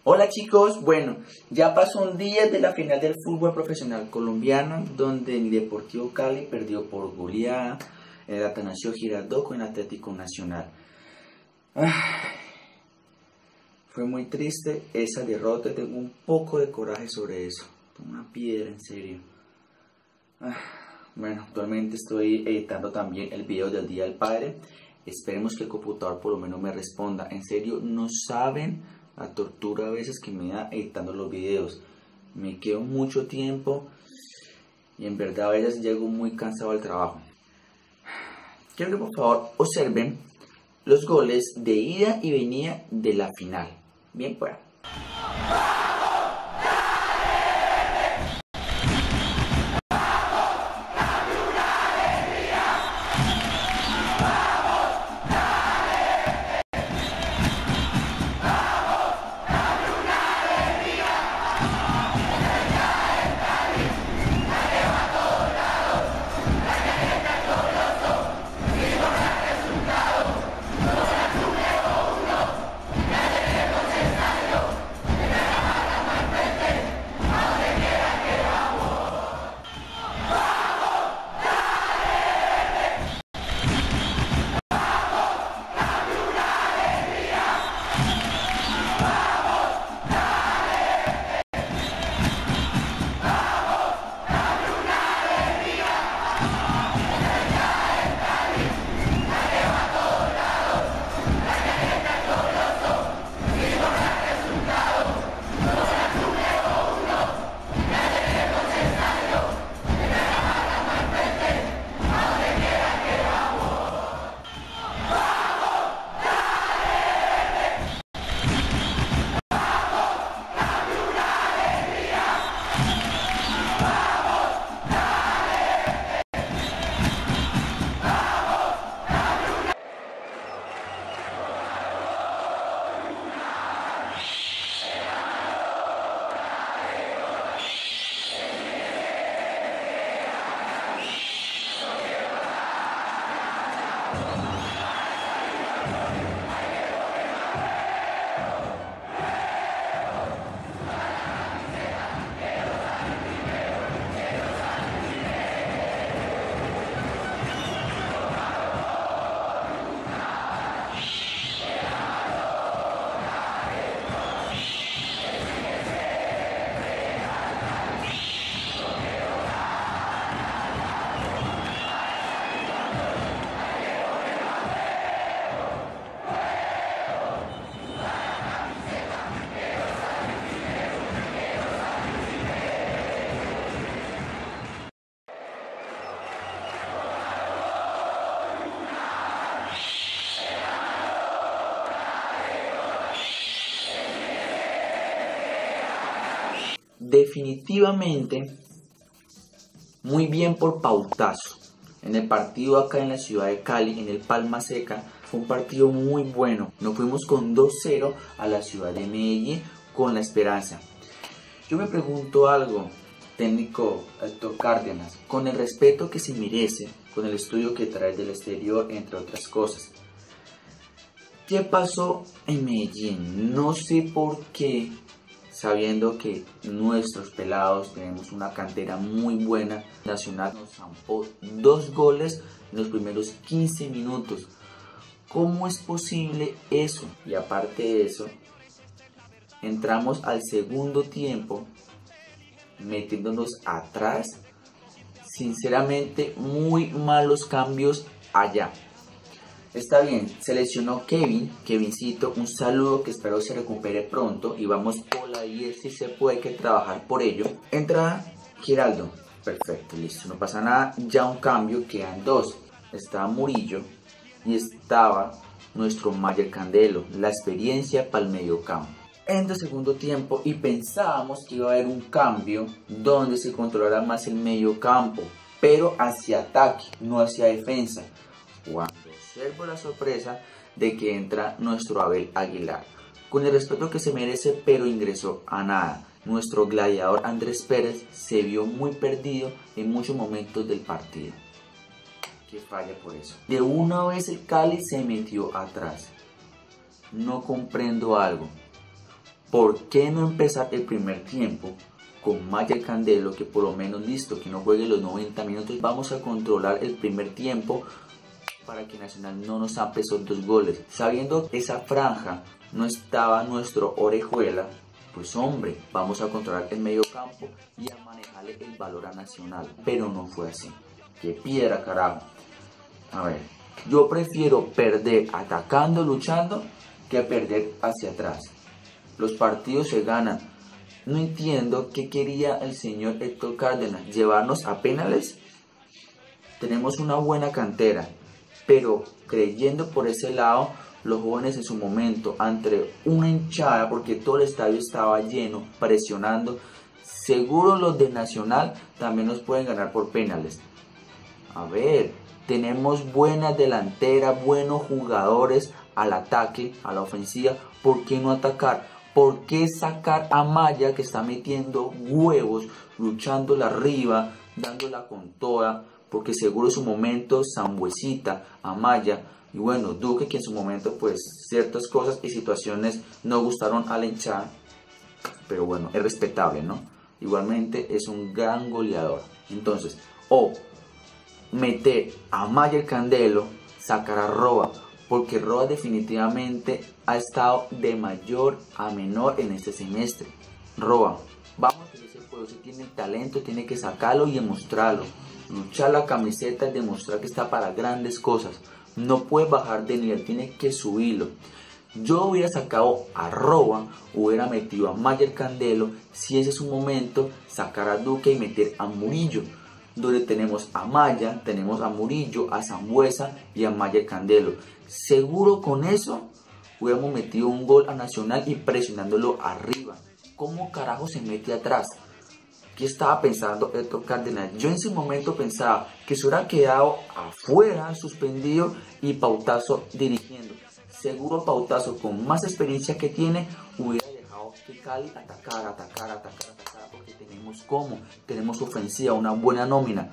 Hola chicos, bueno, ya pasó un día de la final del fútbol profesional colombiano, donde el Deportivo Cali perdió por goleada en el Atanasio Girardot con el Atlético Nacional. Fue muy triste esa derrota, tengo un poco de coraje sobre eso, una piedra en serio. Bueno, actualmente estoy editando también el video del Día del Padre. Esperemos que el computador por lo menos me responda. En serio, no saben la tortura a veces que me da editando los videos. Me quedo mucho tiempo y en verdad a veces llego muy cansado al trabajo. Quiero que por favor observen los goles de ida y venida de la final. Bien, pues. Definitivamente muy bien por Pautazo. En el partido acá en la ciudad de Cali, en el Palma Seca, fue un partido muy bueno. Nos fuimos con 2-0 a la ciudad de Medellín con la esperanza. Yo me pregunto algo, técnico Héctor Cárdenas, con el respeto que se merece, con el estudio que trae del exterior, entre otras cosas. ¿Qué pasó en Medellín? No sé por qué, sabiendo que nuestros pelados tenemos una cantera muy buena. Nacional nos zampó 2 goles en los primeros 15 minutos. ¿Cómo es posible eso? Y aparte de eso, entramos al segundo tiempo metiéndonos atrás. Sinceramente, muy malos cambios allá. Está bien, se lesionó Kevincito, un saludo, que espero se recupere pronto y vamos por la 10 si se puede, que trabajar por ello. Entra Giraldo, perfecto, listo, no pasa nada, ya un cambio, quedan 2, estaba Murillo y estaba nuestro Mayer Candelo, la experiencia para el medio campo. En el segundo tiempo y pensábamos que iba a haber un cambio donde se controlara más el medio campo, pero hacia ataque, no hacia defensa. Cuando observo la sorpresa de que entra nuestro Abel Aguilar, con el respeto que se merece, pero ingresó a nada. Nuestro gladiador Andrés Pérez se vio muy perdido en muchos momentos del partido. Que falla por eso. De una vez el Cali se metió atrás. No comprendo algo. ¿por qué no empezar el primer tiempo con Mayer Candelo, que por lo menos listo, que no juegue los 90 minutos? Vamos a controlar el primer tiempo para que Nacional no nos ampe esos 2 goles. Sabiendo que esa franja no estaba nuestro Orejuela, pues hombre, vamos a controlar el medio campo y a manejarle el valor a Nacional. Pero no fue así. ¡Qué piedra, carajo! A ver, yo prefiero perder atacando, luchando, que perder hacia atrás. Los partidos se ganan. No entiendo qué quería el señor Héctor Cárdenas, llevarnos a penales. Tenemos una buena cantera, pero creyendo por ese lado, los jóvenes en su momento, ante una hinchada, porque todo el estadio estaba lleno, presionando, seguro los de Nacional también nos pueden ganar por penales. A ver, tenemos buena delantera, buenos jugadores al ataque, a la ofensiva. ¿Por qué no atacar? ¿Por qué sacar a Maya, que está metiendo huevos, luchándola arriba, dándola con toda? Porque seguro en su momento Sambuesita, Amaya y bueno, Duque, que en su momento pues ciertas cosas y situaciones no gustaron a la hinchada, pero bueno, es respetable, ¿no? Igualmente es un gran goleador. Entonces, o meter a Mayer Candelo, sacar a Roa, porque Roa definitivamente ha estado de mayor a menor en este semestre. Roa, vamos a ese juego, si tiene talento, tiene que sacarlo y demostrarlo. Luchar la camiseta, demostrar que está para grandes cosas. No puede bajar de nivel, tiene que subirlo. Yo hubiera sacado a Roa, hubiera metido a Mayer Candelo, si ese es un momento, sacar a Duque y meter a Murillo, donde tenemos a Maya, tenemos a Murillo, a Sambuesa y a Mayer Candelo. Seguro con eso hubiéramos metido un gol a Nacional y presionándolo arriba. ¿Cómo carajo se mete atrás? ¿Qué estaba pensando Héctor Cárdenas? Yo en ese momento pensaba que se hubiera quedado afuera, suspendido, y Pautazo dirigiendo. Seguro Pautazo, con más experiencia que tiene, hubiera dejado que Cali atacara, porque tenemos como, tenemos ofensiva, una buena nómina.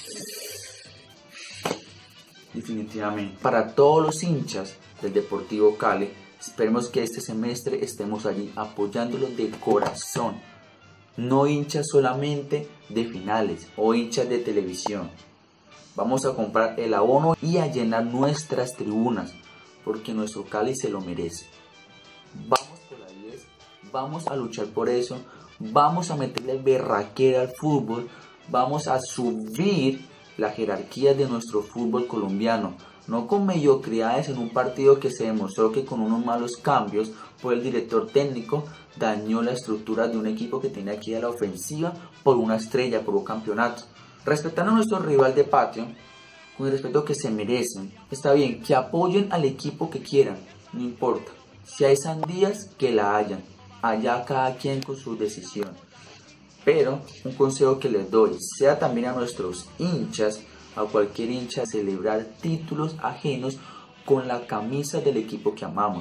Definitivamente. Para todos los hinchas del Deportivo Cali, esperemos que este semestre estemos allí apoyándolos de corazón. No hinchas solamente de finales o hinchas de televisión. Vamos a comprar el abono y a llenar nuestras tribunas, porque nuestro Cali se lo merece. Vamos por la 10, vamos a luchar por eso, vamos a meterle berraquera al fútbol, vamos a subir la jerarquía de nuestro fútbol colombiano. No con mediocridades en un partido que se demostró que con unos malos cambios por el director técnico dañó la estructura de un equipo que tenía que ir a la ofensiva por una estrella, por un campeonato. Respetando a nuestro rival de patio, con el respeto que se merecen, está bien que apoyen al equipo que quieran, no importa. Si hay sandías, que la hayan, allá cada quien con su decisión. Pero un consejo que les doy, sea también a nuestros hinchas, a cualquier hincha, celebrar títulos ajenos con la camisa del equipo que amamos.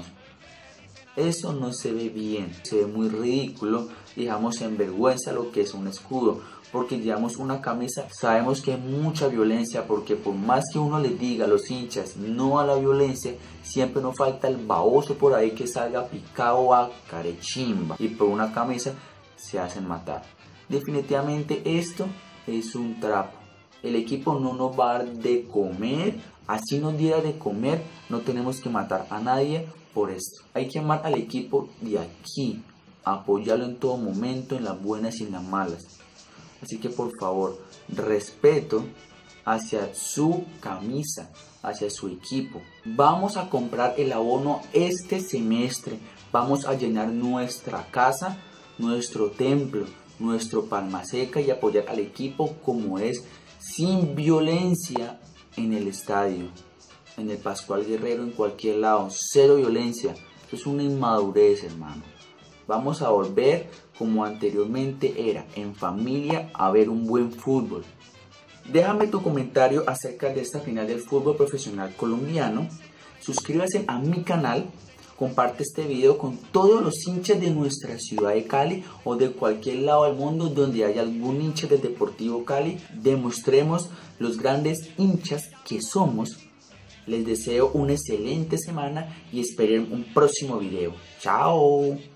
Eso no se ve bien, se ve muy ridículo, dejamos en vergüenza lo que es un escudo, porque llevamos una camisa, sabemos que hay mucha violencia, porque por más que uno les diga a los hinchas no a la violencia, siempre nos falta el baboso por ahí que salga picado a carechimba, y por una camisa se hacen matar. Definitivamente esto es un trapo. El equipo no nos va a dar de comer, así nos diera de comer, no tenemos que matar a nadie por esto. Hay que amar al equipo de aquí, apoyarlo en todo momento, en las buenas y en las malas. Así que por favor, respeto hacia su camisa, hacia su equipo. Vamos a comprar el abono este semestre, vamos a llenar nuestra casa, nuestro templo, nuestro Palma Seca y apoyar al equipo como es, sin violencia en el estadio, en el Pascual Guerrero, en cualquier lado, cero violencia. Esto es una inmadurez, hermano. Vamos a volver como anteriormente era, en familia, a ver un buen fútbol. Déjame tu comentario acerca de esta final del fútbol profesional colombiano. Suscríbase a mi canal. Comparte este video con todos los hinchas de nuestra ciudad de Cali o de cualquier lado del mundo donde haya algún hincha del Deportivo Cali. Demostremos los grandes hinchas que somos. Les deseo una excelente semana y esperen un próximo video. ¡Chao!